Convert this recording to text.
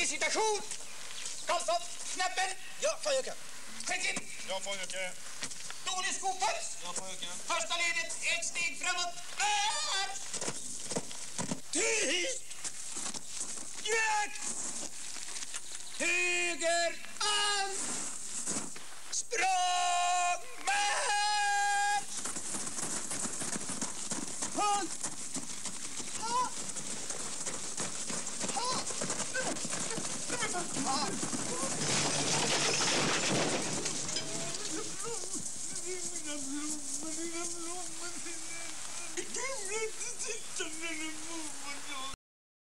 Visitation! Karlsson, knappen! Ja, Fojke. Tredje! Ja, Fojke. Dålig skopuls! Ja, Fojke. Första ledet, ett steg framåt. Tyst! Jakt! Höger!